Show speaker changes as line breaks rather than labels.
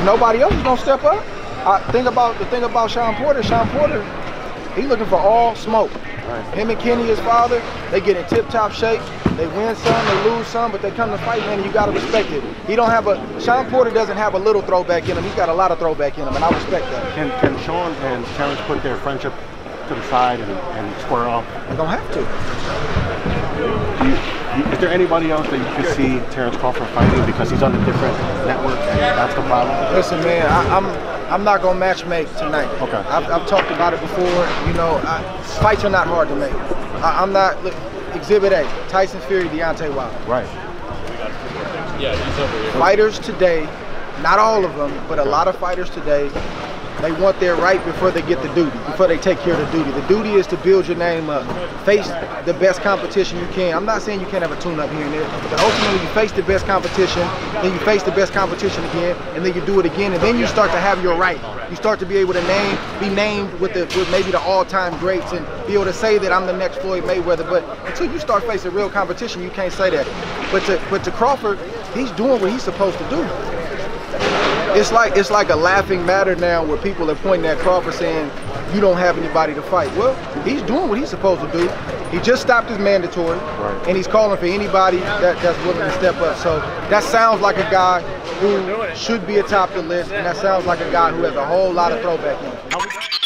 nobody else is gonna step up. The thing about Shawn Porter, he's looking for all smoke. Right. Him and Kenny, his father, they get in tip-top shape. They win some, they lose some, but they come to fight, man, and you gotta respect it. Shawn Porter doesn't have a little throwback in him. He's got a lot of throwback in him, and I respect that.
Can Shawn and Terrence put their friendship to the side and square off?
They don't have to.
Is there anybody else that you could see Terrence Crawford fighting because he's on a different network and that's the problem?
Listen, man, I'm not gonna match make tonight.
Okay.
I've talked about it before. You know, fights are not hard to make. I'm not. Look, Exhibit A: Tyson Fury, Deontay Wilder.
Right.
Yeah, he's over here.
Fighters today, not all of them, but a lot of fighters today, they want their right before they get the duty, before they take care of the duty. The duty is to build your name up, face the best competition you can. I'm not saying you can't have a tune-up here and there, but ultimately you face the best competition, then you face the best competition again, and then you do it again, and then you start to have your right. You start to be able to be named with maybe the all-time greats and be able to say that I'm the next Floyd Mayweather. But until you start facing real competition, you can't say that. But to Crawford, he's doing what he's supposed to do. It's like a laughing matter now where people are pointing at Crawford saying, you don't have anybody to fight. Well, he's doing what he's supposed to do. He just stopped his mandatory, and he's calling for anybody that's willing to step up. So that sounds like a guy who should be atop the list, and that sounds like a guy who has a whole lot of throwback in him.